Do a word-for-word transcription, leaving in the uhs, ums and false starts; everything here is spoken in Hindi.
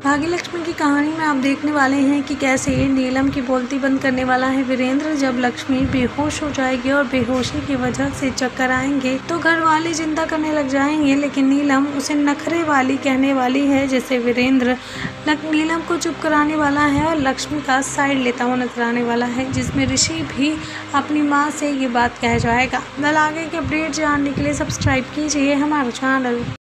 भाग्यलक्ष्मी की कहानी में आप देखने वाले हैं कि कैसे नीलम की बोलती बंद करने वाला है वीरेंद्र। जब लक्ष्मी बेहोश हो जाएगी और बेहोशी की वजह से चक्कर आएंगे तो घर वाले चिंता करने लग जाएंगे, लेकिन नीलम उसे नखरे वाली कहने वाली है, जैसे वीरेंद्र नीलम को चुप कराने वाला है और लक्ष्मी का साइड लेता हुआ नजर आने वाला है, जिसमें ऋषि भी अपनी माँ से ये बात कह जाएगा। कल आगे के अपडेट जानने के लिए सब्सक्राइब कीजिए हमारा चैनल।